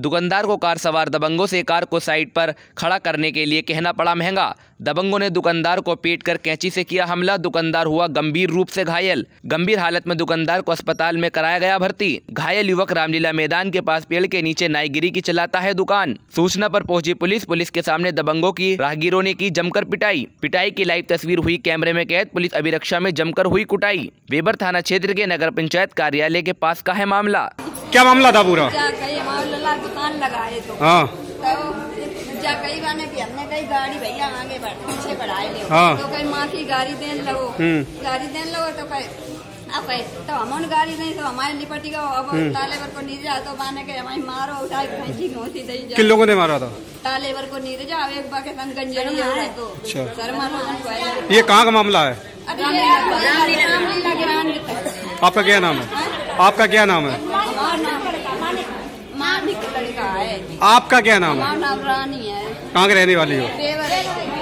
दुकानदार को कार सवार दबंगों से कार को साइड पर खड़ा करने के लिए कहना पड़ा महंगा। दबंगों ने दुकानदार को पीट कर कैंची से किया हमला। दुकानदार हुआ गंभीर रूप से घायल। गंभीर हालत में दुकानदार को अस्पताल में कराया गया भर्ती। घायल युवक रामलीला मैदान के पास पेड़ के नीचे नाईगिरी की चलाता है दुकान। सूचना पर पहुंची पुलिस के सामने दबंगों की राहगीरों ने की जमकर पिटाई की लाइव तस्वीर हुई कैमरे में कैद। पुलिस अभिरक्षा में जमकर हुई कुटाई। वेबर थाना क्षेत्र के नगर पंचायत कार्यालय के पास का है मामला। क्या मामला था पूरा? दुकान लगाए तो कई बार भी हमने कई गाड़ी भैया आगे पीछे बढ़ाए ले तो कई माँ की गाड़ी देने लगो तो कई अब तो हम गाड़ी नहीं तो हमारे लिपटी का अब तालेवर को नीचे जाओ तो बाने के हमारी मारो उठाई भैंसी घोसी दे। किन लोगों ने मारा था? तालेवर को नीचे जाओ एक बार के संग गंजड़ी है तो शर्मा। ये कहाँ का मामला है? आपका क्या नाम है? आपका क्या नाम है? आपका क्या नाम है? रानी है। कहाँ के रहने वाली हो?